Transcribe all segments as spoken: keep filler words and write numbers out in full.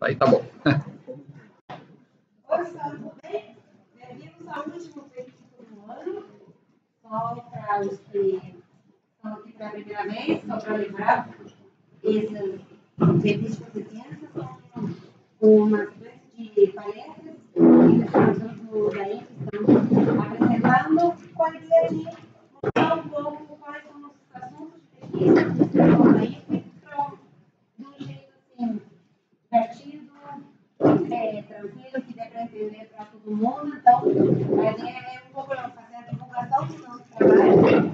Aí tá bom. Oi, pessoal, tudo bem? Bem-vindos ao último veículo do ano. Só para os que estão aqui pela primeira vez, só para lembrar, esses revistas pequenas são uma espécie de palestras que os professores daí estão apresentando com a ideia de mostrar um pouco quais são os assuntos de pesquisa que estão daí, de um jeito assim, divertido, é, tranquilo, que dê para entender para todo mundo. Então, a ideia é um pouco fazer a divulgação do nosso trabalho.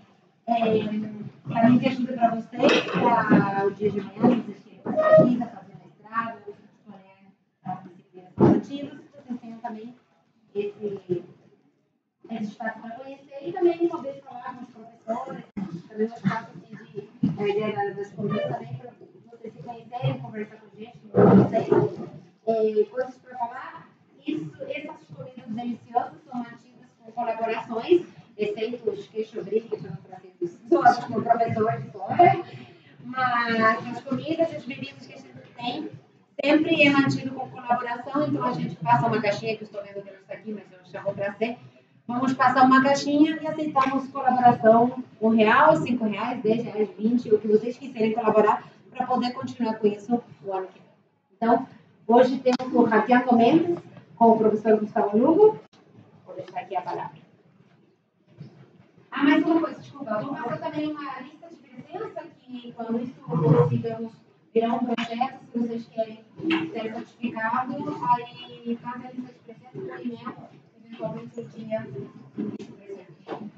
É, também de ajuda para vocês, para o dia de amanhã, vocês querem fazer pesquisa, fazer mestrado, escolher as disciplinas formativas, vocês tenham também esse, esse espaço para conhecer e também poder falar com os professores, também um espaço assim, de, a ideia das conversas também para vocês se conhecerem, conversar com a gente, com vocês. É, coisas para falar, isso, essas comidas deliciosas são mantidas com colaborações, exceto os queixo-brilho que estão trazendo só com o professor de fora, mas as comidas, as bebidas que a gente tem, sempre é mantido com colaboração, então a gente passa uma caixinha, que eu estou vendo que ela está aqui, mas eu já vou trazer, vamos passar uma caixinha e aceitamos colaboração um real, cinco reais, dez reais, vinte, o que vocês quiserem colaborar para poder continuar com isso o ano que vem. Então, hoje temos o Hackeando Mendes com o professor Gustavo Lugo. Vou deixar aqui a palavra. Ah, mais uma coisa, desculpa. Eu vou passar também uma lista de presença que, quando isso possível, virar um projeto, se vocês querem ser certificado, aí faz a lista de presença no e-mail, eventualmente o dia de presente.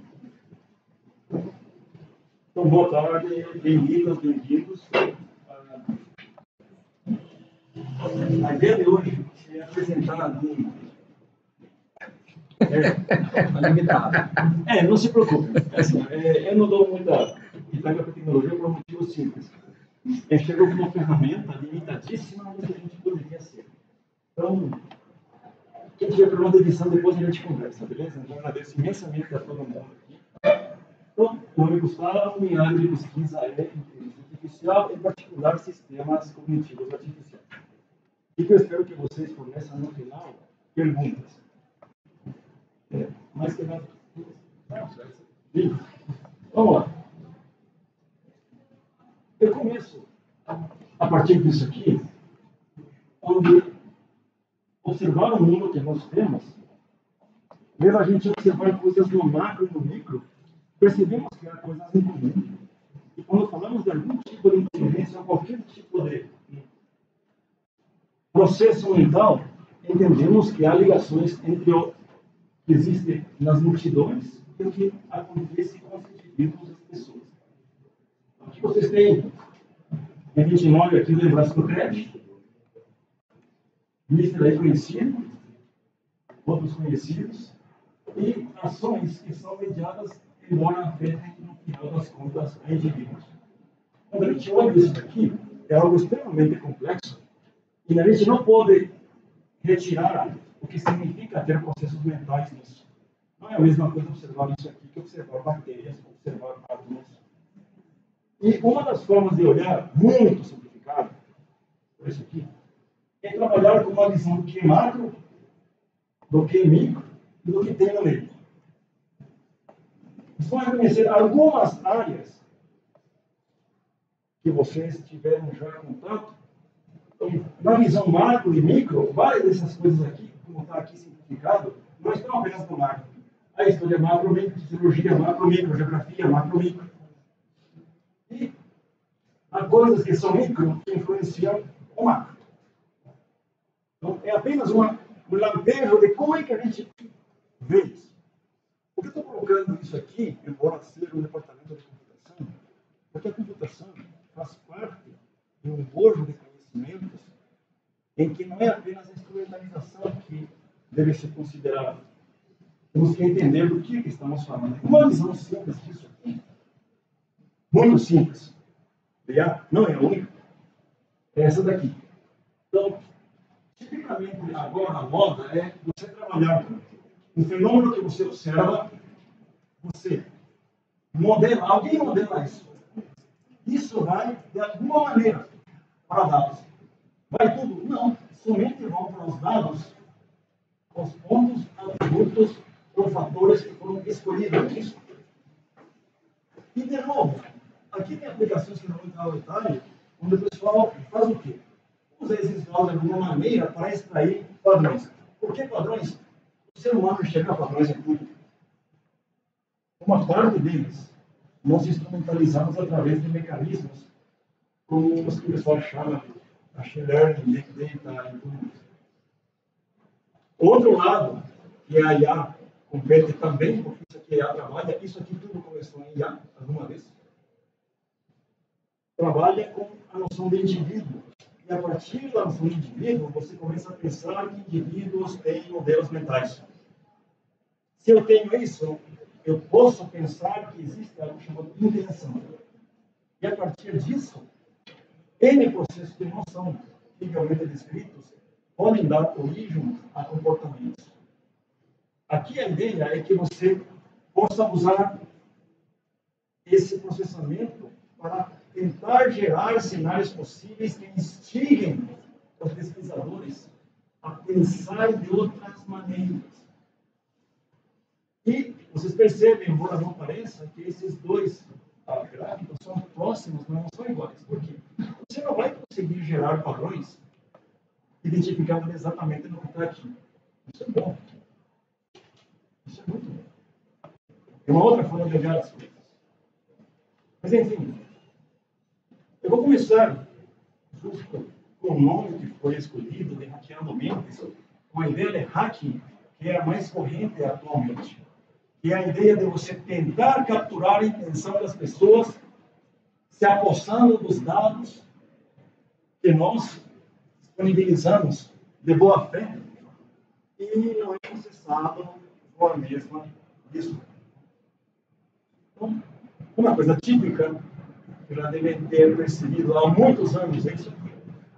Então, boa tarde, bem-vindas, bem-vindos. A ideia de hoje é apresentar um... É, limitado. É, não se preocupe. É assim, é, eu não dou muita entrega para a tecnologia por um motivo simples. É chegou com uma ferramenta limitadíssima do que a gente poderia ser. Então, quem tiver problema de edição, depois a gente conversa, beleza? Então, agradeço imensamente a todo mundo aqui. Então, o nome Gustavo, minha área de pesquisa é inteligência artificial, em particular sistemas cognitivos artificiais. E que eu espero que vocês forneçam no final perguntas. É, mais que nada. Vamos lá. Eu começo a partir disso aqui, onde observar o mundo que nós temos leva a gente a observar coisas no macro e no micro, percebemos que há coisas em comum. E quando falamos de algum tipo de inteligência, ou qualquer tipo de processo mental, entendemos que há ligações entre o que existe nas multidões e o que acontece com os indivíduos e as pessoas. Aqui vocês têm, a gente olha aqui, lembrança do crédito, mister aí conhecido, outros conhecidos, e ações que são mediadas, embora afetem, no final das contas, a indivíduos. Quando a gente olha isso aqui, é algo extremamente complexo, e a gente não pode retirar o que significa ter processos mentais nisso. Não é a mesma coisa observar isso aqui que observar bactérias, observar átomos. E uma das formas de olhar, muito simplificado, por isso aqui, é trabalhar com uma visão do que é macro, do que é micro e do que tem no meio. Vocês vão reconhecer algumas áreas que vocês tiveram já contato. Então, na visão macro e micro, várias dessas coisas aqui, como está aqui simplificado, não estão apenas no macro. A história macro, micro, cirurgia macro, micro, geografia macro, micro. E há coisas que são micro que influenciam o macro. Então, é apenas uma, um lampejo de como é que a gente vê isso. Por que eu estou colocando isso aqui, embora seja um departamento de computação? Porque a computação faz parte de um bojo de conhecimentos em que não é apenas a instrumentalização que deve ser considerada. Temos que entender do que, que estamos falando. Uma visão simples disso aqui, muito simples, não é a única, é essa daqui. Então, tipicamente agora a moda é você trabalhar com um fenômeno que você observa, você modela, alguém modela isso. Isso vai, de alguma maneira, para dados. Vai tudo? Não. Somente vão para os dados os pontos, atributos ou fatores que foram escolhidos. Isso. E, de novo, aqui tem aplicações que não vão entrar no detalhe, onde o pessoal faz o quê? Usa esses dados de alguma maneira para extrair padrões. Por que padrões? O ser humano enxerga padrões em tudo. Uma parte deles nós instrumentalizamos através de mecanismos como os que o pessoal chama de machine learning, big data e tudo isso. Outro lado, que a I A compete também, porque isso aqui a I A trabalha, isso aqui tudo começou em I A, alguma vez, trabalha com a noção de indivíduo. E a partir da noção de indivíduo, você começa a pensar que indivíduos têm modelos mentais. Se eu tenho isso, eu posso pensar que existe algo chamado intenção. E a partir disso, N processos que não são trivialmente descritos podem dar origem a comportamentos. Aqui a ideia é que você possa usar esse processamento para tentar gerar cenários possíveis que instiguem os pesquisadores a pensar de outras maneiras. E vocês percebem, embora não pareça, que esses dois ah, gráficos são próximos, mas não são iguais. Por quê? Você não vai conseguir gerar padrões identificando exatamente no que está aqui. Isso é bom. Isso é muito bom. É uma outra forma de olhar as coisas. Mas, enfim, eu vou começar justo com o nome que foi escolhido, de hackeando mentes, com a ideia de hacking, que é a mais corrente atualmente. Que é a ideia de você tentar capturar a intenção das pessoas, se apossando dos dados que nós disponibilizamos de boa fé e não é processado com a mesma visão. Então, uma coisa típica, que já devem ter percebido há muitos anos, é isso aqui.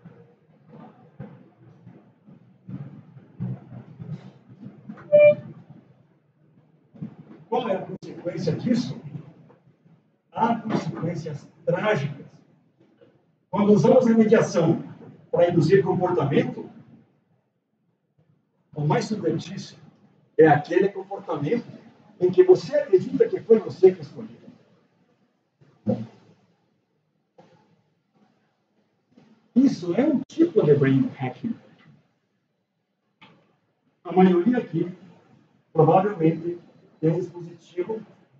Qual é a consequência disso? Há consequências trágicas. Quando usamos a mediação para induzir comportamento, o mais subvertício é aquele comportamento em que você acredita que foi você que escolheu. Isso é um tipo de brain hacking. A maioria aqui, provavelmente, tem um dispositivo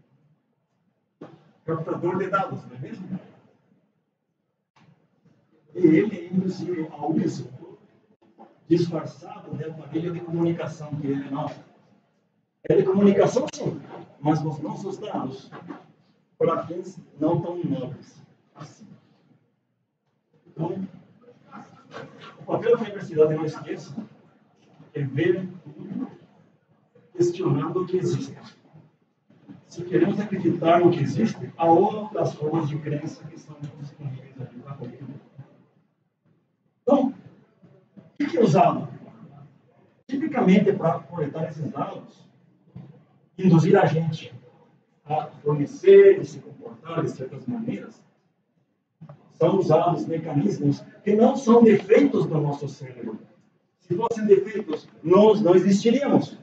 captador de dados, não é mesmo? E ele induziu a uso disfarçado de aparelho de comunicação que ele não. É de comunicação, sim, mas nos nossos dados, para fins não tão nobres assim. Então, o papel da universidade, não esqueça, é ver tudo, questionando o que existe. Se queremos acreditar no que existe, há outras formas de crença que são disponíveis aqui para comigo. Então, o que é usado? Tipicamente, para coletar esses dados, induzir a gente a fornecer e se comportar de certas maneiras, são usados mecanismos que não são defeitos do nosso cérebro. Se fossem defeitos, nós não existiríamos.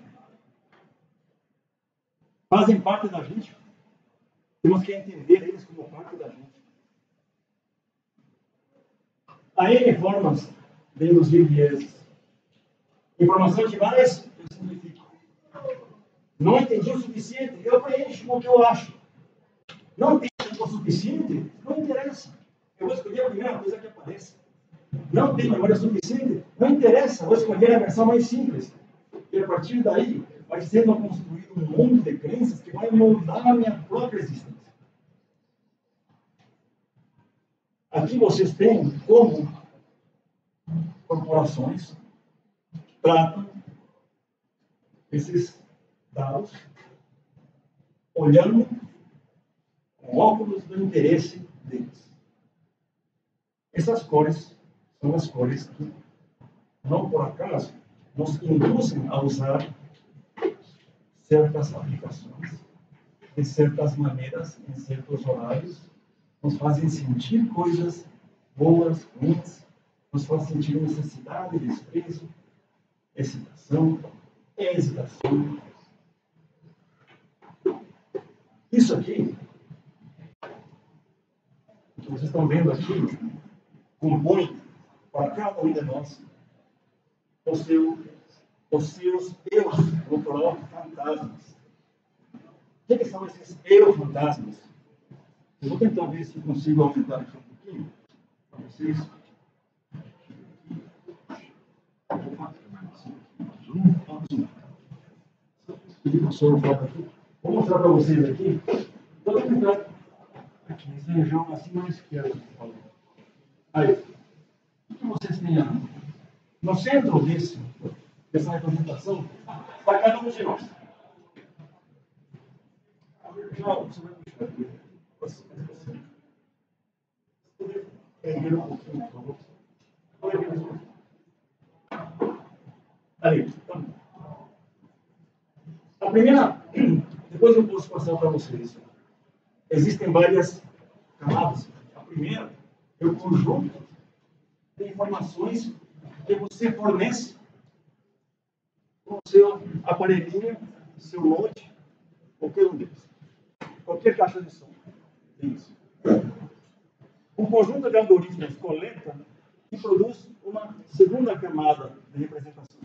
Fazem parte da gente. Temos que entender eles como parte da gente. Há N formas de induzir vieses. Informação demais, eu simplifico. Não entendi o suficiente, eu preencho com o que eu acho. Não tem tempo suficiente, não interessa. Eu vou escolher a primeira coisa que aparece. Não tem memória suficiente, não interessa, vou escolher a versão mais simples. E a partir daí, vai sendo construído um mundo de crenças que vai moldar a minha própria existência. Aqui vocês têm como corporações tratam esses dados olhando com óculos do interesse deles. Essas cores são as cores que, não por acaso, nos induzem a usar certas aplicações, de certas maneiras, em certos horários, nos fazem sentir coisas boas, ruins, nos faz sentir necessidade, desprezo, excitação, hesitação. Isso aqui, que vocês estão vendo aqui, compõe para cada um de nós o seu, os seus eus, no plural, fantasmas. O que são esses eu fantasmas? Eu vou tentar ver se eu consigo aumentar aqui um pouquinho para vocês. Vou mostrar para vocês aqui. Vou tentar aqui nessa região acima à esquerda. Aí, o que vocês têm aí? No centro desse, dessa representação está cada um de nós. Não, você vai puxar aqui. Você vai puxar. Erguer um pouquinho, por favor. Olha aqui. Ali, tá. A primeira, depois eu posso passar para vocês. Existem várias camadas. A primeira é o conjunto de informações que você fornece com o seu aparelhinho, seu note, qualquer um deles. Qualquer caixa de som. Isso. Um conjunto de algoritmos coleta e produz uma segunda camada de representações.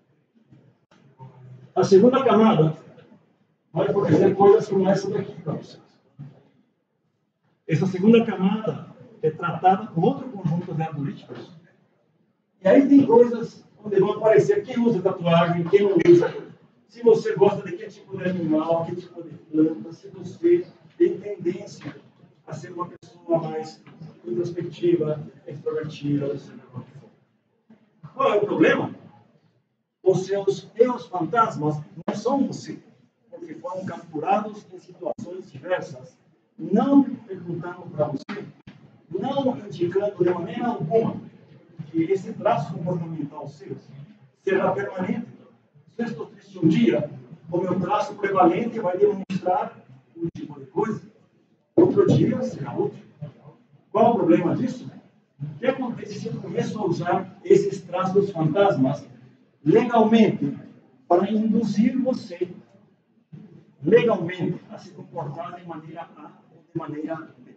A segunda camada vai fornecer coisas como essa daqui para vocês. Essa segunda camada é tratada com outro conjunto de algoritmos. E aí tem coisas onde vão aparecer quem usa tatuagem, quem não usa. Se você gosta de que tipo de animal, que tipo de planta, se você tem tendência a ser uma pessoa mais introspectiva, extrovertida, seja o que for. Qual é o problema? Os seus eus fantasmas não são você, porque foram capturados em situações diversas, não perguntando para você, não indicando de maneira alguma que esse traço comportamental seu será permanente. Se eu estou triste um dia, o meu traço prevalente vai demonstrar um tipo de coisa, outro dia será outro. Qual o problema disso? O que acontece se eu começo a usar esses traços fantasmas legalmente para induzir você legalmente a se comportar de maneira A ou de maneira B?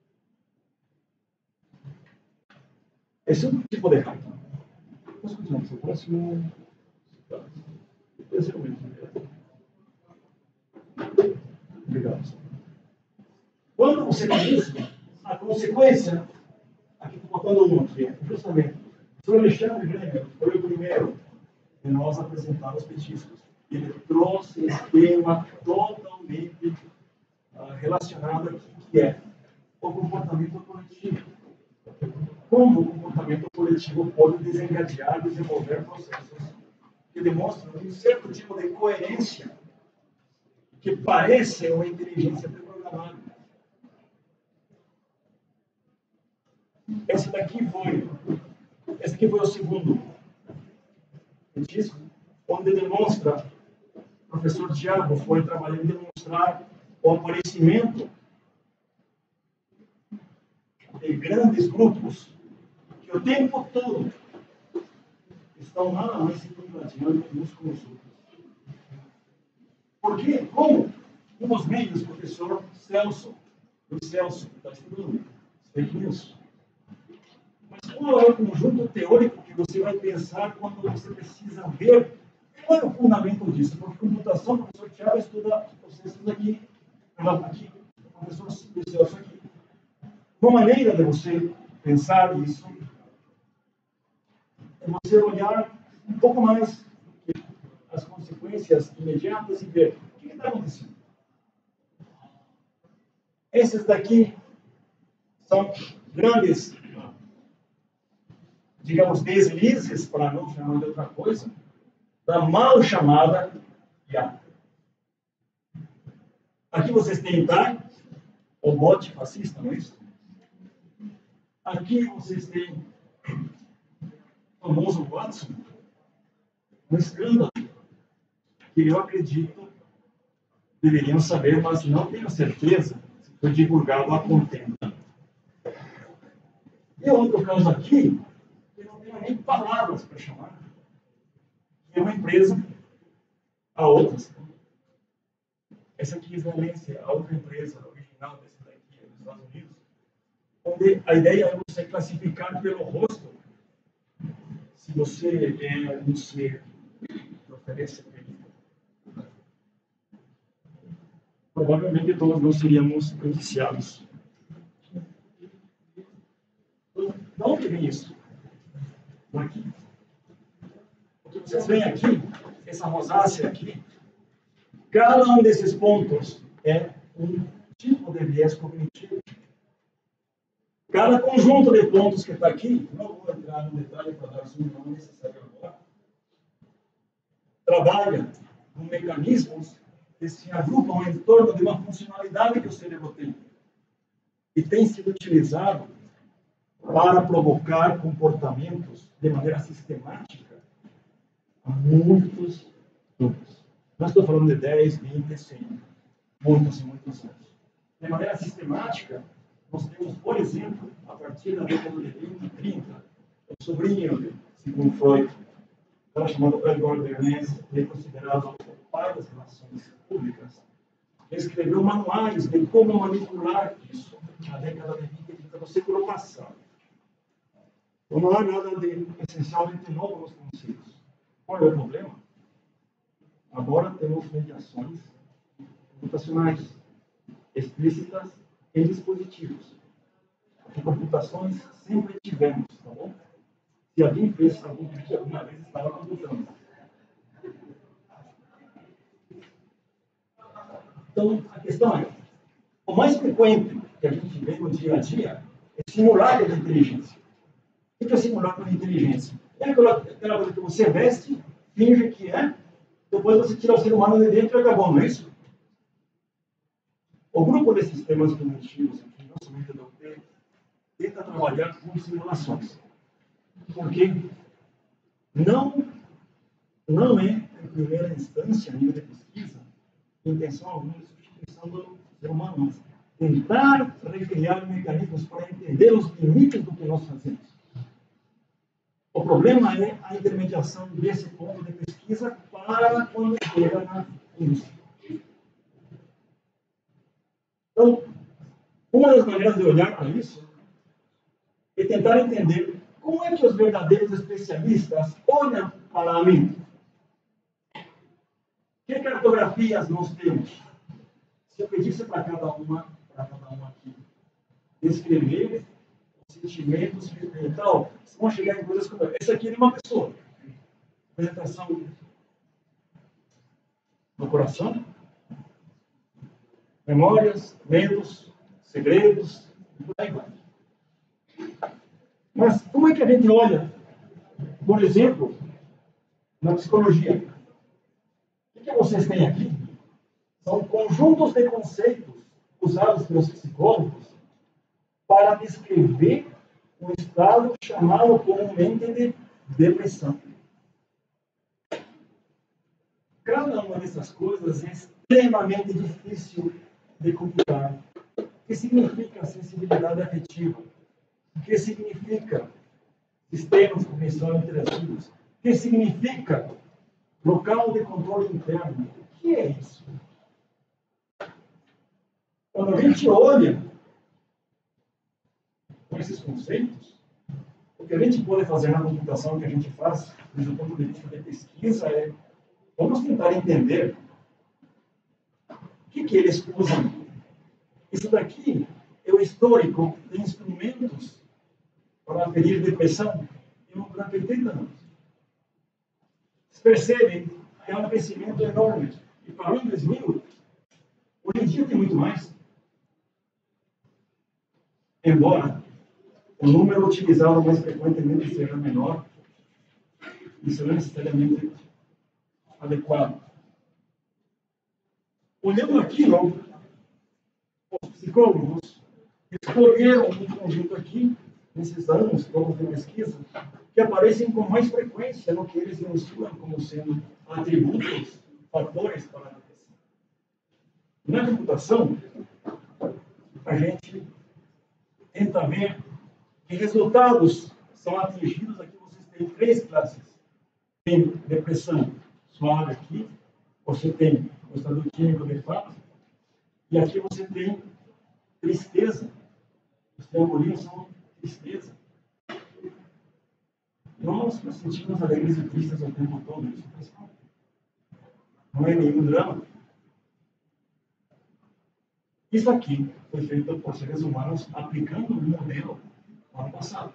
Esse é um tipo de errado. Posso continuar com o próximo? Esse é o mesmo. Obrigado. Quando você tem isso, a consequência, aqui estou botando um aqui, justamente, o senhor Alexandre Greger foi o primeiro de nós apresentar os petiscos. Ele trouxe um esquema totalmente uh, relacionado aqui, que é o comportamento coletivo. Como o comportamento coletivo pode desencadear, desenvolver processos que demonstram um certo tipo de coerência que parece uma inteligência pré-programada. Esse daqui foi, esse aqui foi o segundo petisco, onde demonstra, o professor Tiago foi trabalhando em demonstrar o aparecimento de grandes grupos que o tempo todo estão nada mais se compartilhando uns com os outros. Porque, como um dos meios, o professor Celso, o Celso, está estudando fake news. Mas qual é o conjunto teórico que você vai pensar quando você precisa ver qual é o fundamento disso? Porque computação, o professor Tiago estuda processos aqui, aqui, o professor Celso aqui. Uma maneira de você pensar isso é você olhar um pouco mais as consequências imediatas e ver o que está acontecendo. Esses daqui são grandes, digamos, deslizes, para não chamar de outra coisa, da mal chamada I A. Aqui vocês têm Tai, o bot fascista, não é isso? Aqui vocês têm o famoso Watson, um escândalo que eu acredito deveriam saber, mas não tenho certeza se foi divulgado a contento. E outro caso aqui, nem palavras para chamar. É uma empresa, a outras. Essa aqui é israelense, a outra empresa original desse daqui, é dos Estados Unidos, onde a ideia é você classificar pelo rosto se você é um ser que oferece acredita. Provavelmente todos nós seríamos indiciados. De onde vem isso? Daqui. Porque vocês veem aqui, essa rosácea aqui, cada um desses pontos é um tipo de viés cognitivo. Cada conjunto de pontos que está aqui, não vou entrar no detalhe para dar zoom, não é necessário agora, trabalha com mecanismos que se agrupam em torno de uma funcionalidade que o cérebro tem. E tem sido utilizado para provocar comportamentos de maneira sistemática há muitos anos. Não estou falando de dez, vinte, cem, muitos e muitos anos. De maneira sistemática, nós temos, por exemplo, a partir da década de vinte e trinta, o sobrinho de Sigmund Freud, um cara chamado Edward Bernays, que é considerado o pai das relações públicas, escreveu manuais de como manipular isso na década de vinte e trinta do século passado. Então não há nada de essencialmente novo nos conceitos. Qual é o problema? Agora temos mediações computacionais explícitas em dispositivos. E computações sempre tivemos, tá bom? Se alguém fez algum vídeo alguma vez, estava computando. Então, a questão é, o mais frequente que a gente vê no dia a dia é simulacro de inteligência. O que é simulacro de inteligência? É aquela, aquela coisa que você veste, finge que é, depois você tira o ser humano de dentro e acabou, não é isso? O grupo de sistemas cognitivos aqui, não somente da U T, tenta trabalhar com simulações. Porque não, não é, em primeira instância, a nível de pesquisa, intenção alguma de substituição do ser humano, mas tentar recriar mecanismos para entender os limites do que nós fazemos. O problema é a intermediação desse ponto de pesquisa para quando chega na indústria. Então, uma das maneiras de olhar para isso é tentar entender como é que os verdadeiros especialistas olham para a mente. Que cartografias nós temos? Se eu pedisse para cada uma, para cada uma aqui, descrever os sentimentos e tal, vocês vão chegar em coisas como essa aqui é de uma pessoa. Apresentação do coração, memórias, medos, segredos, e por aí vai. Mas como é que a gente olha, por exemplo, na psicologia? O que vocês têm aqui? São conjuntos de conceitos usados pelos psicólogos para descrever um estado chamado comumente de depressão. Cada uma dessas coisas é extremamente difícil de computar. O que significa sensibilidade afetiva? O que significa sistemas de cognição interativos? O que significa local de controle interno? O que é isso? Quando a gente olha com esses conceitos, o que a gente pode fazer na computação que a gente faz, desde o ponto de vista de pesquisa, é vamos tentar entender o que, que eles usam. Isso daqui é o histórico de instrumentos para aferir depressão durante oitenta anos. Vocês percebem que há um crescimento enorme. E parou em dois mil, hoje em dia tem muito mais. Embora o número utilizado mais frequentemente seja menor, isso não é necessariamente adequado. Olhando aquilo, os psicólogos escolheram um conjunto aqui, nesses anos todos de pesquisa, que aparecem com mais frequência no que eles mencionam como sendo atributos, fatores para a depressão. Na computação, a gente tenta ver que resultados são atingidos. Aqui vocês têm tem três classes. Tem depressão suave aqui, você tem o estado químico de fato, e aqui você tem tristeza. Os triangulinhos são tristeza. Nós nos sentimos alegres e tristes o tempo todo. Isso não é nenhum drama. Isso aqui foi feito por seres humanos aplicando um modelo no ano passado.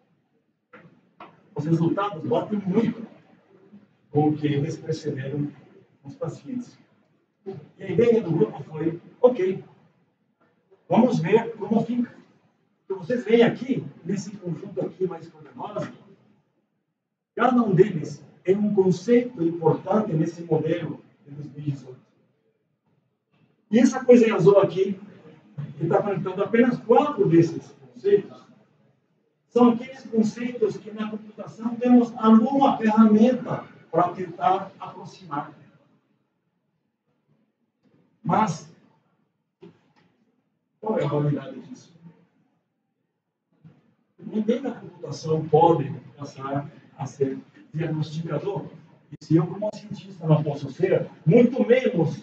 Os resultados batem muito com o que eles perceberam nos pacientes. E a ideia do grupo foi, ok, vamos ver como fica. Então, vocês veem aqui, nesse conjunto aqui mais poderoso, cada um deles é um conceito importante nesse modelo de dois mil e dezoito. E essa coisa em azul aqui, que está conectando apenas quatro desses conceitos, são aqueles conceitos que na computação temos alguma ferramenta para tentar aproximar. Mas, qual é a validade disso? Ninguém na computação pode passar a ser diagnosticador. E se eu, como cientista, não posso ser, muito menos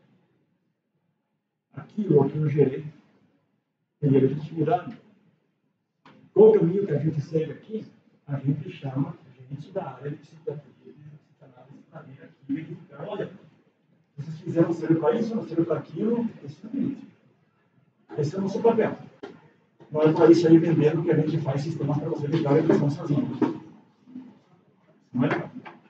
aquilo que eu gerei, teria legitimidade. Qual o caminho que a gente segue aqui? A gente chama gente da área de psiquiatria, de psicanálise, para vir aqui e verificar, olha, vocês fizeram serve para isso, não serve para aquilo, esse é o limite. Esse é o nosso papel. Não é para isso aí vendendo que a gente faz sistemas para você ligar a depressão sozinho. Não é legal.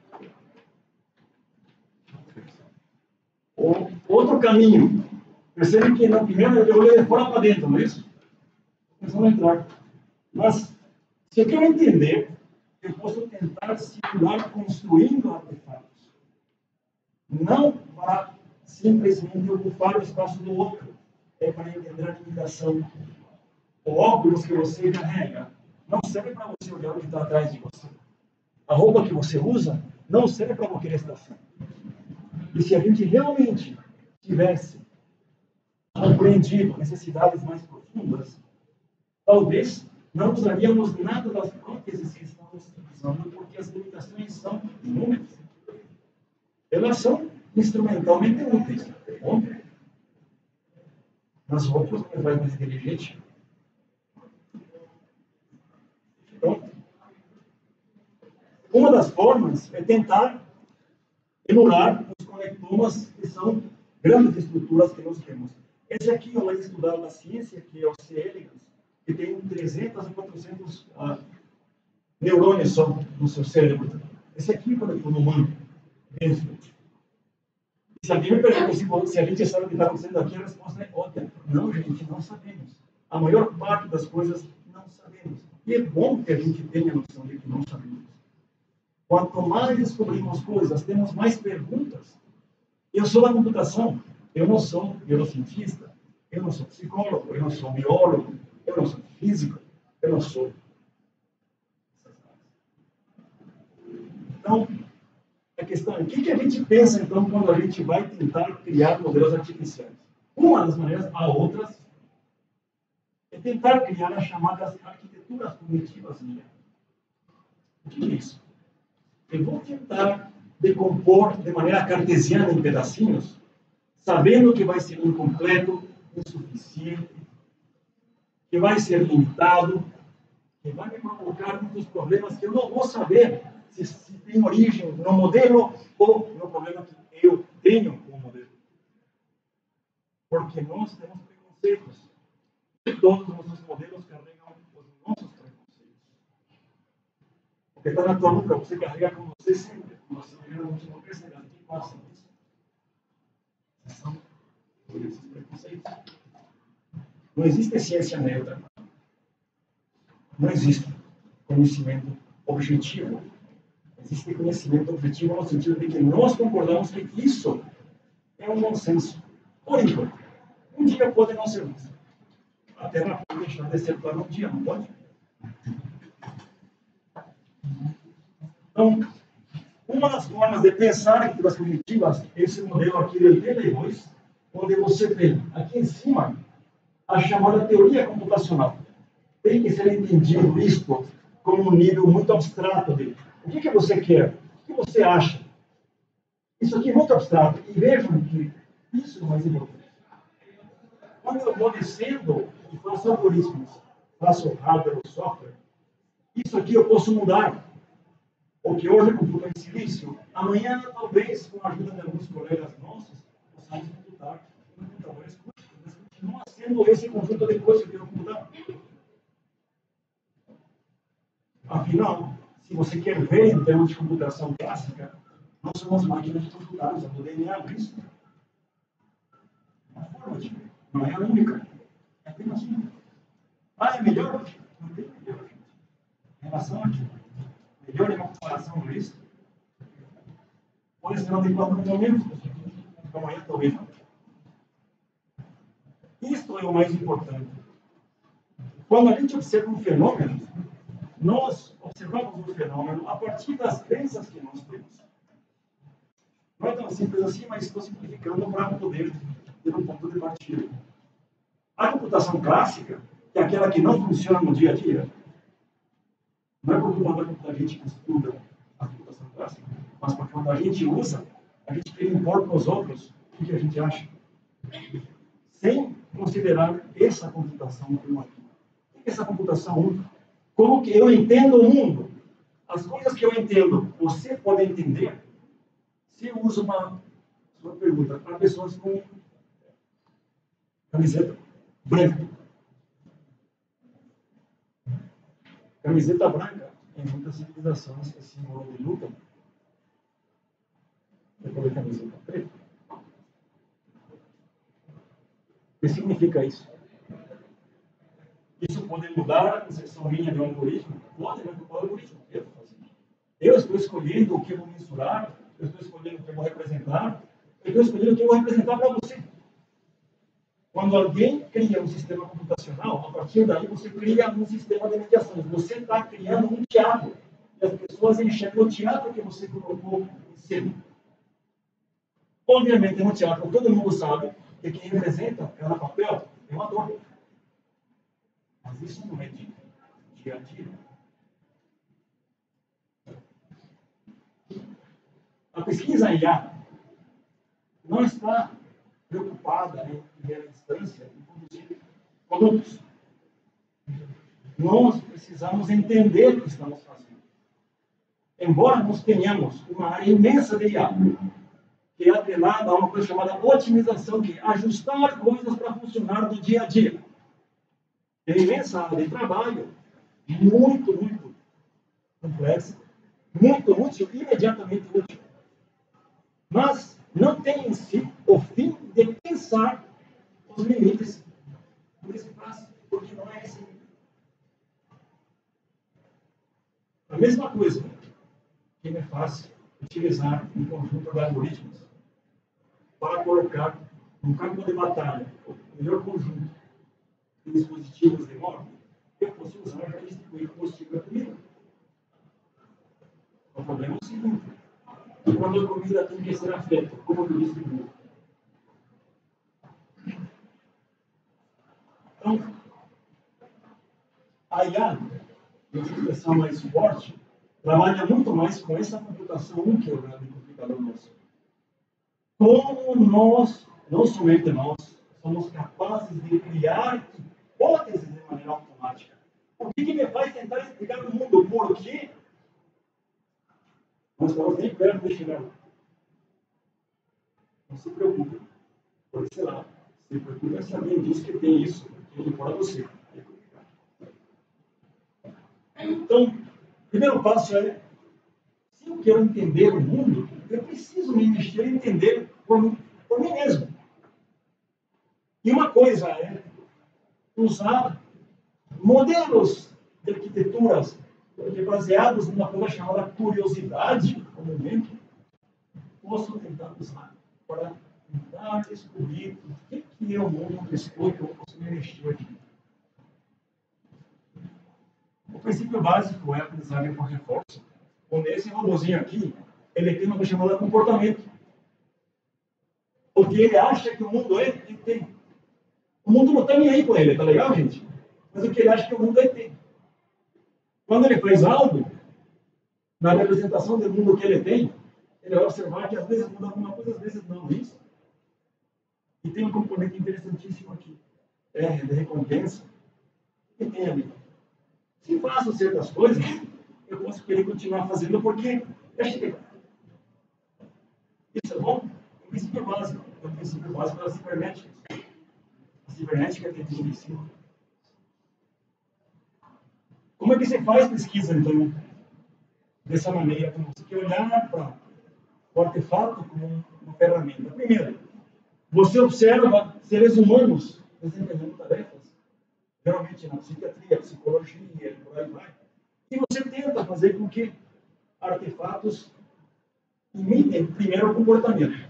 O outro caminho. Percebe que na primeira eu olhei de fora para dentro, não é isso? Começando a entrar. Mas, se eu quero entender, eu posso tentar simular construindo artefatos. Não para simplesmente ocupar o espaço do outro. É para entender a limitação. O óculos que você carrega não serve para você olhar o que está atrás de você. A roupa que você usa não serve para você estar assim. E se a gente realmente tivesse compreendido necessidades mais profundas, talvez não usaríamos nada das próteses que estamos usando, porque as limitações são inúmeras. Elas são instrumentalmente úteis. Ontem, nas roupas, não vai mais inteligente. Então, uma das formas é tentar emular os conectomas, que são grandes estruturas que nós temos. Esse aqui é o mais estudado da ciência, que é o C. elegans, que tem trezentos a quatrocentos uh, neurônios só no seu cérebro. Esse aqui é o conectoma humano. Se alguém me pergunta se a gente sabe o que está acontecendo aqui, a resposta é óbvia. Não, gente, não sabemos. A maior parte das coisas não sabemos. E é bom que a gente tenha noção de que não sabemos. Quanto mais descobrimos coisas, temos mais perguntas. Eu sou da computação. Eu não sou neurocientista. Eu não sou psicólogo. Eu não sou biólogo. Eu não sou físico. Eu não sou. Então, a questão é, o que a gente pensa, então, quando a gente vai tentar criar modelos artificiais? Uma das maneiras, a outras, é tentar criar as chamadas arquiteturas cognitivas minhas. O que é isso? Eu vou tentar decompor de maneira cartesiana em pedacinhos, sabendo que vai ser incompleto, insuficiente, que vai ser limitado, que vai me provocar muitos problemas que eu não vou saber se, se tem origem no modelo ou no problema que eu tenho com o modelo. Porque nós temos preconceitos. E todos os nossos modelos carregam os nossos preconceitos. O que está na tua nuca, você carrega com você sempre. Você não percebe o que passa nisso. São esses preconceitos. Não existe ciência neutra. Não existe conhecimento objetivo. Existe conhecimento objetivo no sentido de que nós concordamos que isso é um bom senso. Por enquanto, um dia pode não ser isso. A Terra pode deixar de ser plana um dia, não pode? Então, uma das formas de pensar arquiteturas cognitivas é esse modelo aqui de oitenta e dois, onde você tem aqui em cima a chamada teoria computacional. Tem que ser entendido isto como um nível muito abstrato de O que, que você quer? O que você acha? Isso aqui é muito abstrato. E vejam que isso é o mais importante. Quando eu vou descendo e faço algoritmos, faço hardware ou software, isso aqui eu posso mudar. Porque hoje é computador em silício. Amanhã, talvez, com a ajuda de alguns colegas nossos, possamos computar em computadores quânticos. Mas continua sendo esse conjunto de coisas que eu quero computar. Afinal, se você quer ver em termos de computação clássica, nós somos máquinas de computar, usando o D N A disso. É uma forma de ver. Não é a única. É apenas uma. Ah, é melhor? Não tem melhor. Em relação aqui. Melhor em uma comparação com isso. Pode ser adequado para o menos. Amanhã talvez não. Isto é o mais importante. Quando a gente observa um fenômeno, nós observamos o fenômeno a partir das crenças que nós temos. Não é tão simples assim, mas estou simplificando para poder ter um ponto de partida. A computação clássica, que é aquela que não funciona no dia a dia, não é por conta da gente que estuda a computação clássica, mas porque quando a gente usa, a gente quer impor para os outros o que a gente acha. Sem considerar essa computação como aqui. O que é essa computação única? Como que eu entendo o mundo? As coisas que eu entendo, você pode entender se eu uso uma, uma pergunta para pessoas com camiseta branca. Camiseta branca, em muitas civilizações, é símbolo de luta. Depois camiseta preta. O que significa isso? Isso pode mudar a concepção minha de um algoritmo? Pode, mas qual algoritmo? Eu vou fazer. Eu estou escolhendo o que eu vou mensurar, eu estou escolhendo o que eu vou representar, eu estou escolhendo o que eu vou representar para você. Quando alguém cria um sistema computacional, a partir daí você cria um sistema de mediações. Você está criando um teatro. E as pessoas enxergam o teatro que você colocou em cima. Obviamente, no teatro, todo mundo sabe que quem representa cada papel é um ator. Mas isso não é de dia a dia. A pesquisa I A não está preocupada em primeira instância em produzir produtos. Nós precisamos entender o que estamos fazendo. Embora nós tenhamos uma área imensa de I A, que é atrelada a uma coisa chamada otimização, que é ajustar coisas para funcionar no dia a dia. É uma imensa área de trabalho, muito, muito complexa, muito útil, imediatamente útil. Mas não tem em si o fim de pensar os limites desse passo, porque não é esse. A mesma coisa que me faz utilizar um conjunto de algoritmos para colocar no campo de batalha o melhor conjunto de dispositivos de modo que eu posso usar para distribuir combustível à comida. O problema é o seguinte: quando a comida tem que ser afeta, como eu distribuo? Então, a I A, de expressão mais forte, trabalha muito mais com essa computação um que é o grande computador nosso. Como nós, não somente nós, somos capazes de criar hipóteses de maneira automática. O que, que me faz tentar explicar o mundo? Por quê? Nós estamos nem perto de chegar lá. Não se preocupe. Pode ser lá. Se preocupe se alguém diz que tem isso, que ele pode você. Então, o primeiro passo é, se eu quero entender o mundo, eu preciso me mexer e entender por mim, por mim mesmo. E uma coisa é usar modelos de arquiteturas baseados numa coisa chamada curiosidade, comumente, posso tentar usar para tentar descobrir o que, que é o mundo que estou que eu posso me mexer aqui. O princípio básico é a aprendizagem por reforço. Quando esse robozinho aqui, ele tem uma coisa chamada comportamento. Porque ele acha que o mundo é E T. O mundo não está nem aí com ele, tá legal, gente? Mas o que ele acha que o mundo é E T. Quando ele faz algo, na representação do mundo que ele tem, ele vai observar que às vezes muda alguma coisa, às vezes não, é isso? E tem um componente interessantíssimo aqui. R de recompensa. O que tem ali? Se faço certas coisas, eu posso querer continuar fazendo porque é chega. Isso é bom? É um princípio básico. É um princípio básico da cibernética. A cibernética tem tudo isso. Como é que você faz pesquisa, então? Dessa maneira, como você quer olhar para o artefato como uma ferramenta. Primeiro, você observa seres humanos desempenhando tarefas, geralmente na psiquiatria, psicologia, por aí vai, e você tenta fazer com que artefatos imitem primeiro o comportamento.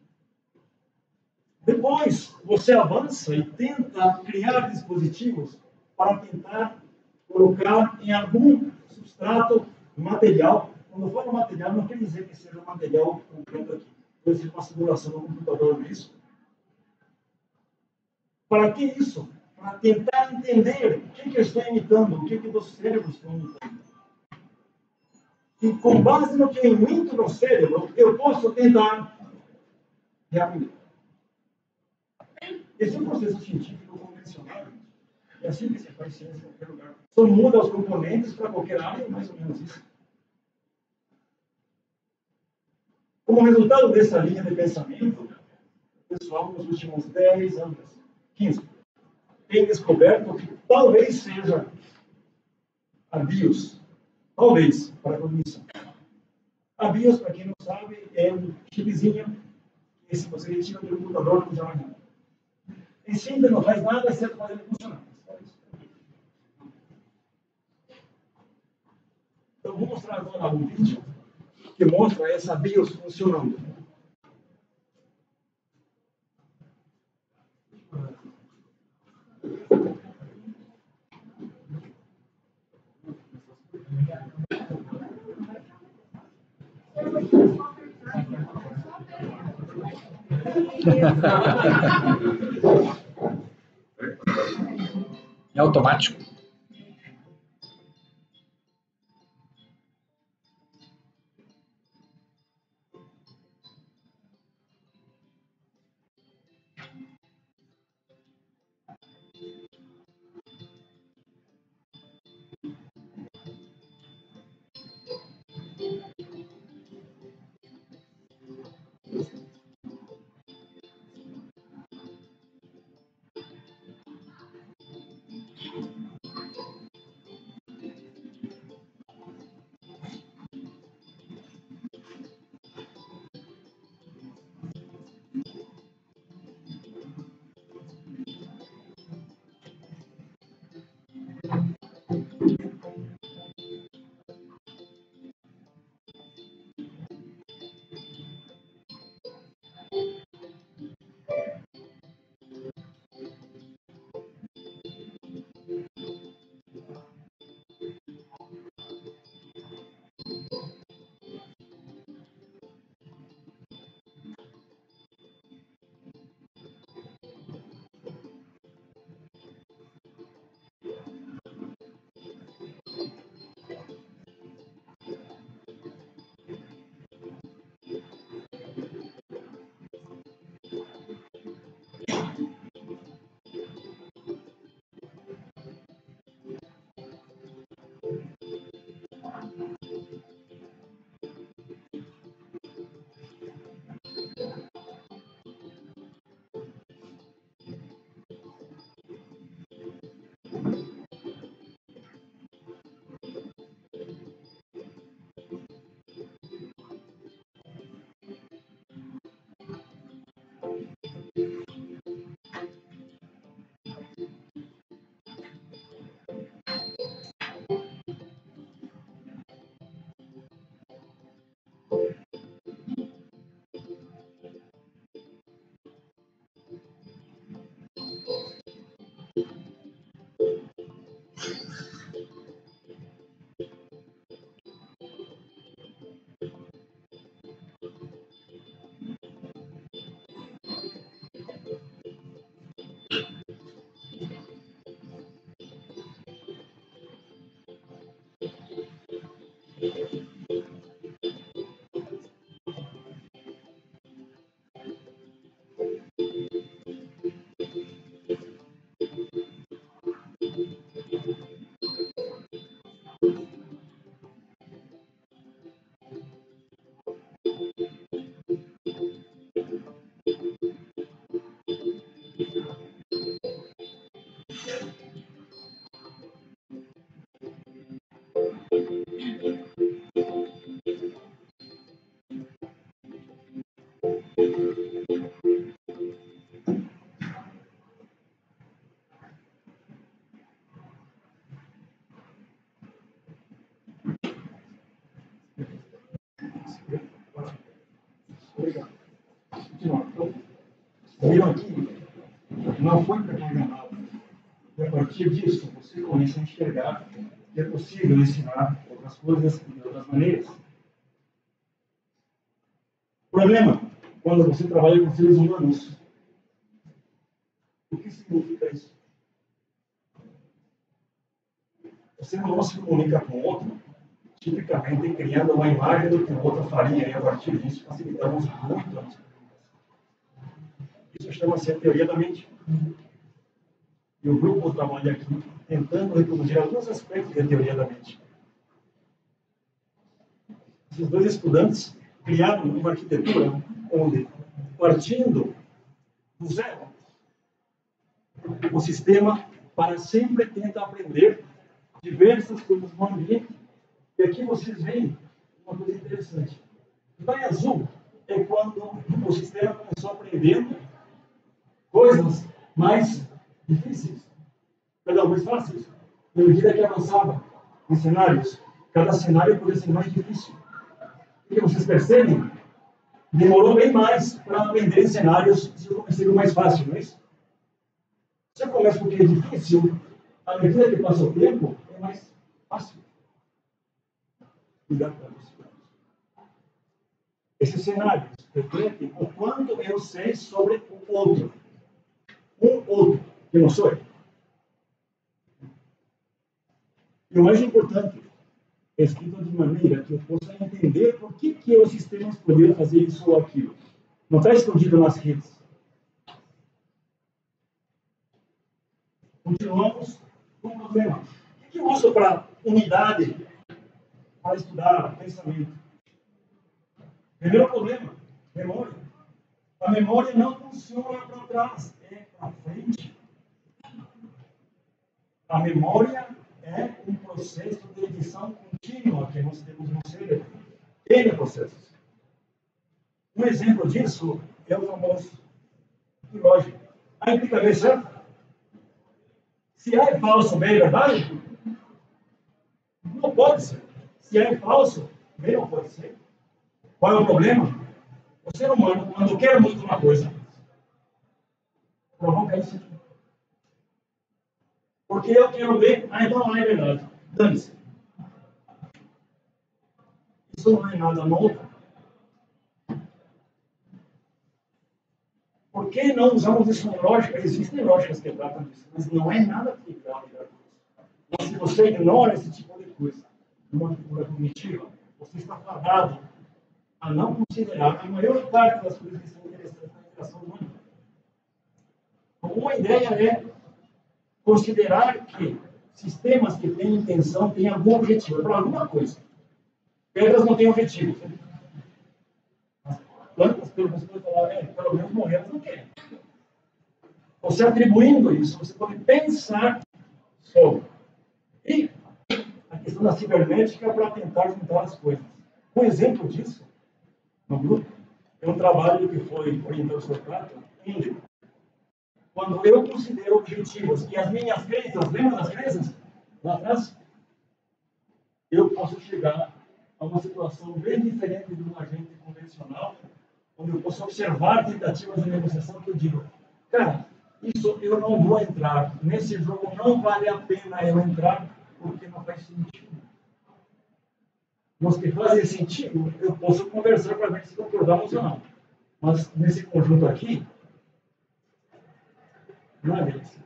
Depois, você avança e tenta criar dispositivos para tentar colocar em algum substrato material. Quando eu falo material, não quer dizer que seja um material concreto aqui. Pode ser uma simulação no computador, não é isso? Para que isso? Para tentar entender o que, que eu estou imitando, o que, que os cérebros estão imitando. E com base no que eu imito no cérebro, eu posso tentar reaprender. Esse é um processo científico convencional. É assim que se faz ciência em qualquer lugar. Só muda os componentes para qualquer área, mais ou menos isso. Como resultado dessa linha de pensamento, o pessoal, nos últimos dez anos, quinze, tem descoberto que talvez seja a BIOS, talvez, para a cognição. A BIOS, para quem não sabe, é um chipzinho que, se você retira do computador, não funciona nada. Em simples, não faz nada, exceto fazer ele funcionar. Então, vou mostrar agora um vídeo que mostra essa BIOS funcionando. É automático. viram aqui, não foi para carga nada. E a partir disso, você começa a enxergar que é possível ensinar outras coisas de outras maneiras. Problema, quando você trabalha com seres humanos. O que significa isso? Você não se comunica com o outro, tipicamente criando uma imagem do que o outro faria, e a partir disso facilitamos muito a nossa comunicação. Isso chama-se a teoria da mente. E o grupo trabalha aqui tentando reproduzir alguns aspectos da teoria da mente. Esses dois estudantes criaram uma arquitetura onde, partindo do zero, o sistema para sempre tenta aprender diversas coisas no ambiente. E aqui vocês veem uma coisa interessante. Lá em azul é quando o sistema começou aprendendo coisas mais difíceis, perdão, mais fáceis. Na medida que avançava em cenários, cada cenário podia ser mais difícil. O que vocês percebem? Demorou bem mais para aprender em cenários se eu comecei mais fácil, não é isso? Se eu começo com o que é difícil, à medida que passa o tempo, é mais fácil. Cuidado para você. Esses cenários refletem o quanto eu sei sobre o outro. Um outro, que não sou eu. E o mais importante, é escrito de maneira que eu possa entender por que, que o sistema escolheu fazer isso ou aquilo. Não está escondido nas redes. Continuamos com o problema. O que eu uso para unidade, para estudar pensamento? Primeiro problema, memória. A memória não funciona para trás, é para frente. A memória é um processo de edição contínua que nós temos no cérebro. Ele é processo. Um exemplo disso é o famoso lógico. A implica B, certo? Se A é falso, B é verdade? Não pode ser. Se A é falso, B não pode ser. Qual é o problema? O ser humano, quando quer muito uma coisa, provoca isso aqui. Porque eu quero ver, ah, então não é verdade. Dane-se. Isso não é nada novo. Por que não usamos isso em lógica? Existem lógicas que tratam disso, mas não é nada que trata disso. Mas se você ignora esse tipo de coisa, uma figura cognitiva, você está fadado a não considerar a maior parte das coisas que são interessantes na interação humana. Uma ideia é considerar que sistemas que têm intenção têm algum objetivo, para alguma coisa. Pedras não têm objetivo. As plantas, pelo menos, vão falar, é, pelo menos morrer, elas não querem. Você atribuindo isso, você pode pensar sobre. E a questão da cibernética para tentar juntar as coisas. Um exemplo disso, no grupo, é um trabalho que foi orientado sobre Prata, onde, quando eu considero objetivos e as minhas crenças, lembra das crenças? Lá atrás, eu posso chegar a uma situação bem diferente de um agente convencional, onde eu posso observar tentativas de negociação que eu digo, cara, isso eu não vou entrar, nesse jogo não vale a pena eu entrar, porque não faz sentido. Nos que fazem sentido, eu posso conversar para ver se concordamos ou não. Mas nesse conjunto aqui, não é bem assim.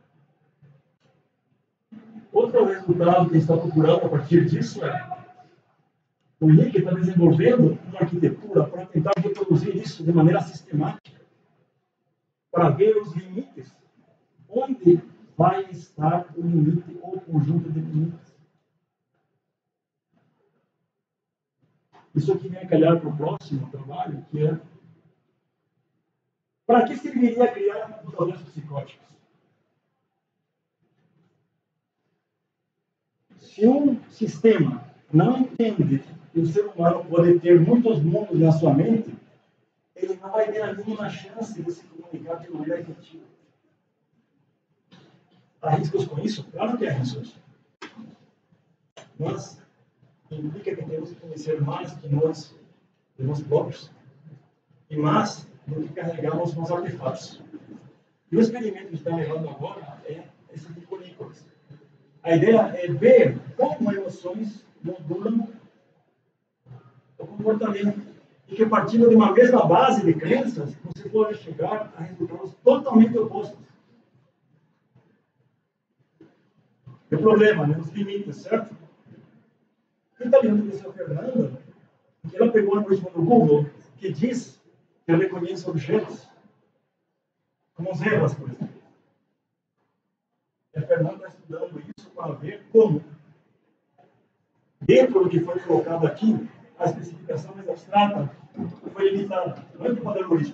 Outro resultado que está procurando a partir disso é o Henrique está desenvolvendo uma arquitetura para tentar reproduzir isso de maneira sistemática, para ver os limites, onde vai estar o limite ou o conjunto de limites. Isso aqui vem a calhar para o próximo trabalho, que é para que serviria criar computadores psicóticos? Se um sistema não entende que o ser humano pode ter muitos mundos na sua mente, ele não vai ter a mínima chance de se comunicar de maneira efetiva. Há riscos com isso? Claro que há riscos. Mas implica que temos que conhecer mais que nós, de nós próprios, e mais do que carregamos nos artefatos. E o experimento que está levando agora é esse tipo de Nicholas. A ideia é ver como emoções modulam o comportamento. E que, partindo de uma mesma base de crenças, você pode chegar a resultados totalmente opostos. E o problema, né? Os limites, certo? Quem está ligando com a Fernanda, que ela pegou um algoritmo do Google que diz que ela reconhece objetos como zebras, por exemplo. E a Fernanda está estudando isso para ver como, dentro do que foi colocado aqui, a especificação mais abstrata foi limitada. Não é culpa do algoritmo.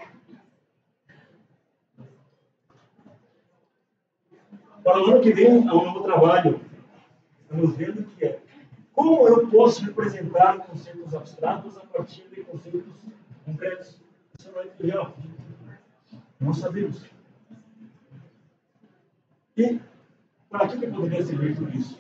Para o ano que vem, há um novo trabalho. Estamos vendo que é como eu posso representar conceitos abstratos a partir de conceitos concretos. Isso não é trivial. Não sabemos. E para que poderia servir tudo isso?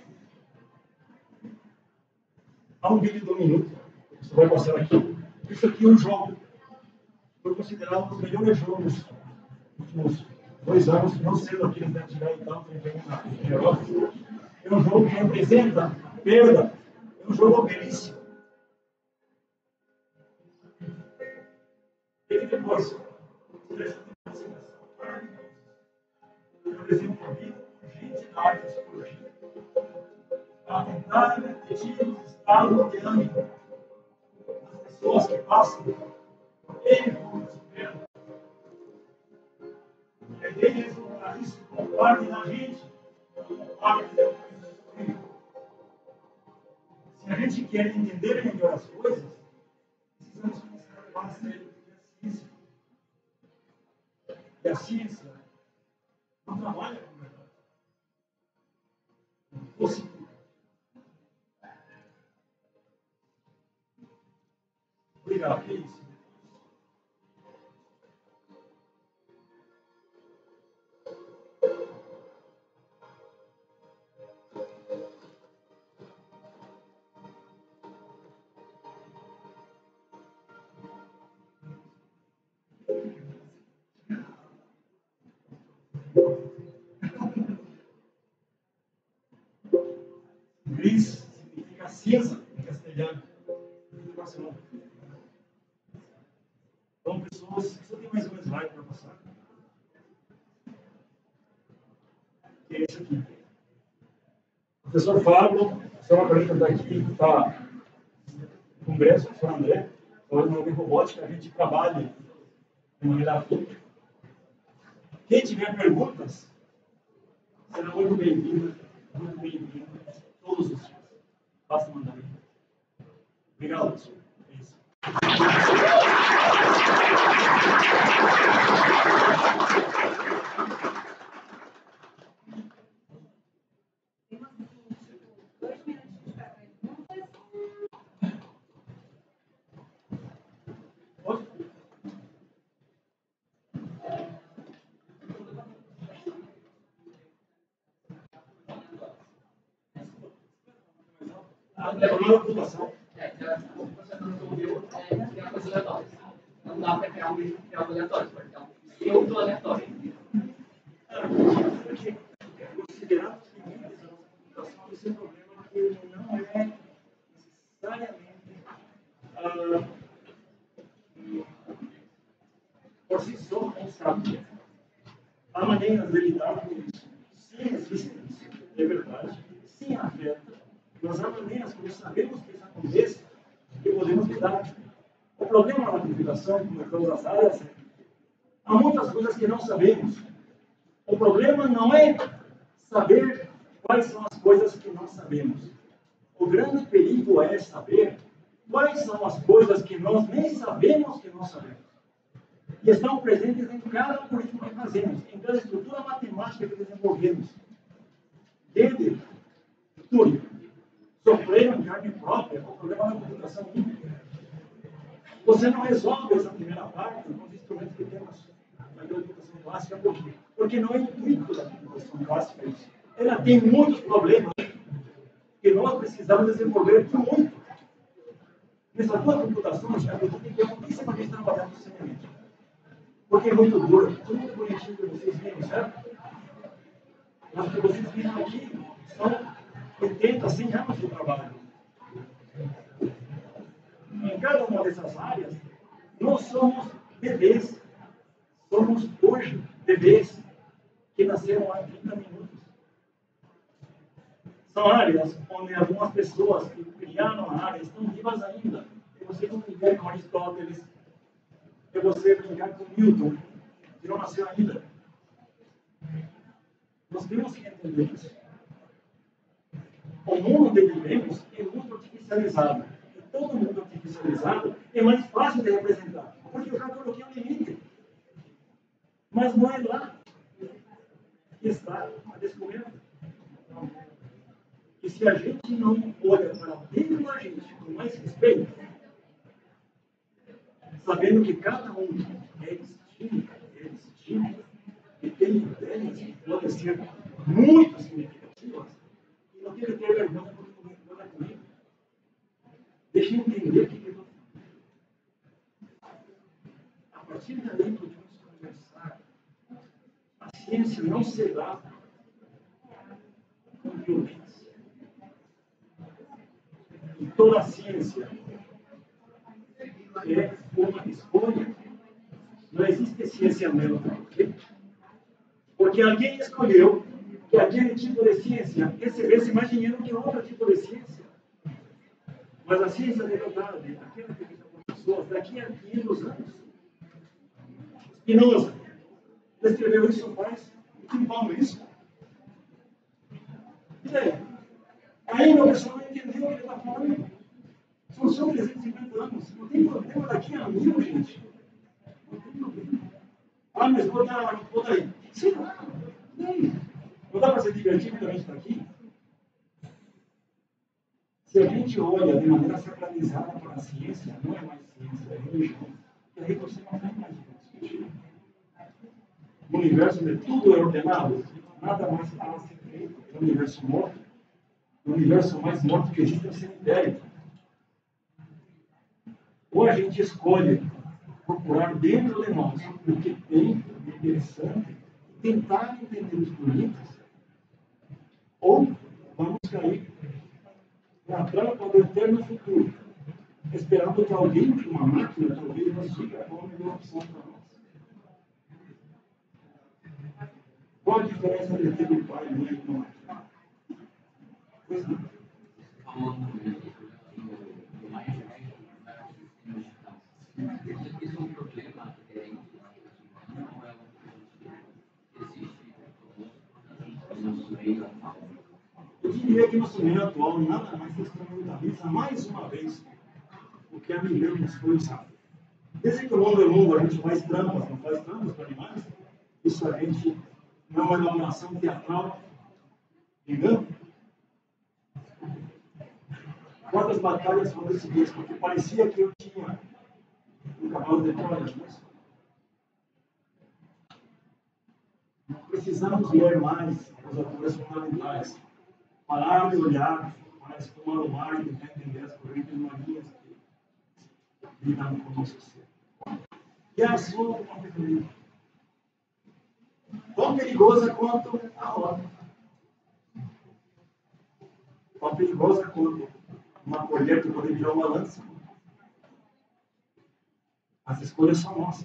Há um vídeo de um minuto. Você vai passar aqui. Isso aqui é um jogo. Foi considerado um dos melhores jogos dos últimos dois anos, não sendo aqui no Portugal e tal, na Europa. É um jogo que representa perda. É um jogo belíssimo. E depois, por exemplo, gente da arte de psicologia, para tentar refletir os estados de ânimo das pessoas que passam erros, perda. A ideia é colocar isso como parte da gente, como parte da coisa. Se a gente quer entender melhor as coisas, precisamos começar a levar a sério a ciência. E a ciência não trabalha com verdade. Você. Obrigado, é isso. Gris significa cinza em castelhano. Então, pessoas, só tem mais um slide para passar. Que é esse aqui. O professor Fábio, o professor Margarita está aqui, está no congresso, o professor André, falando de robótica, a gente trabalha de maneira ativa. Quem tiver perguntas, será muito bem-vindo, muito bem-vindo, todos os dias. Basta mandar aí. Obrigado, pessoal. É isso. Não dá para criar um livro que é aleatório, pode criar um filtro aleatório. Porque, considerando os limites da computação, esse é um problema que ele não é necessariamente ah, por si só constante. Há maneiras de lidar com isso. Sim, existe isso, é verdade. Sim, afeta. Mas há maneiras como sabemos que isso acontece e podemos lidar. O problema na computação, como em todas as áreas, é há muitas coisas que não sabemos. O problema não é saber quais são as coisas que não sabemos. O grande perigo é saber quais são as coisas que nós nem sabemos que não sabemos. E estão presentes em cada algoritmo que fazemos, em cada estrutura matemática que desenvolvemos. Desde Turing, sofreram em carne própria o problema da computação única. Você não resolve essa primeira parte com os instrumentos que temos na computação clássica, por quê? Porque não é intuito da computação clássica isso. Ela tem muitos problemas que nós precisamos desenvolver muito. Nessas duas computações, a medida que é muitíssima vez trabalhando seriamente. Porque é muito duro, é muito bonitinho que vocês viram, certo? Mas o que vocês viram aqui são oitenta, cem anos de trabalho. Em cada uma dessas áreas, nós somos bebês. Somos hoje bebês que nasceram há trinta minutos. São áreas onde algumas pessoas que criaram a área estão vivas ainda. E você não brincar com Aristóteles, é você brincar com Newton, que não nasceu ainda. Nós temos que entender isso. O mundo onde vivemos é muito artificializado. E todo mundo artificializado é mais fácil de representar, porque eu já coloquei um limite. Mas não é lá que está a descoberta. E se a gente não olha para dentro da gente com mais respeito, sabendo que cada um é distinto, é distinto, e tem ideias que podem ser muito significativas, e não tem que ter vergonha porque não concorda comigo. Deixa eu entender o que eu estou falando. A partir daí, podemos conversar. A ciência não se dá com violência. E toda a ciência é uma escolha. Não existe ciência neutra, ok? Porque alguém escolheu que aquele tipo de ciência recebesse mais dinheiro que outro tipo de ciência. Mas a ciência de verdade, aquela que fica com as pessoas, daqui a quinhentos anos, Spinoza descreveu isso faz um pão isso. É. Ainda o pessoal não entendeu o que ele está falando. São só trezentos e cinquenta anos. Não tem problema daqui a mil, gente. Não tem problema. Ah, mas vou dar, vou dar aí. Sei lá. Não dá para ser divertido quando a gente está aqui? Se a gente olha de maneira sacralizada para a ciência, não é mais ciência, é religião. E aí você não tem mais discutir. No universo onde tudo é ordenado, nada mais para ser feito. É um universo morto. O universo mais morto que existe é o cemitério. Ou a gente escolhe procurar dentro de nós o que tem de interessante, tentar entender os bonitos, ou vamos cair na trampa do eterno futuro, esperando que alguém, que uma máquina, talvez nos diga qual a melhor opção para nós. Qual a diferença de ter um pai e mãe com uma máquina? Pois não. Isso é um problema é, não é o que existe no nosso meio atual. Eu diria que nosso meio atual nada mais instrumentaliza mais uma vez o que há milênios foi usado. Desde que o mundo é mundo, a gente faz trampas, não faz trampas para animais. Isso a gente não é uma elaboração teatral. Engano? Quantas batalhas foram decididas? Porque parecia que eu tinha um cavalo de Troia, mas precisamos ler mais os autores fundamentais, parar de olhar para a espuma do mar e tentar entender as correntes marinhas que lidam com o nosso ser. E a sua uma tão perigosa quanto a roda. Tão perigosa quanto uma colher que pode virar uma lança. As escolhas são nossas.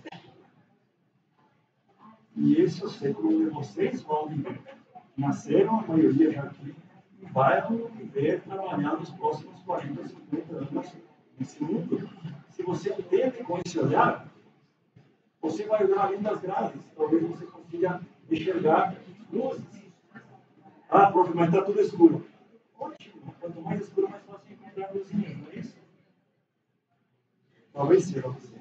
E esse é o século onde vocês vão viver. Nasceram, a maioria já aqui, e vão viver, trabalhar nos próximos quarenta, cinquenta anos nesse mundo. Se você entende com esse olhar, você vai olhar além das grades. Talvez você consiga enxergar luzes. Ah, prof, mas está tudo escuro. Ótimo. Quanto mais escuro, mais fácil encontrar luzinhas, não é isso? Talvez seja você.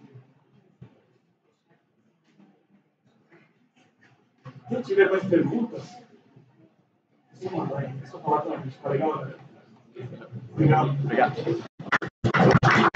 Se tiver mais perguntas, só mandar aí. É só falar com a gente, tá legal? Obrigado. Obrigado.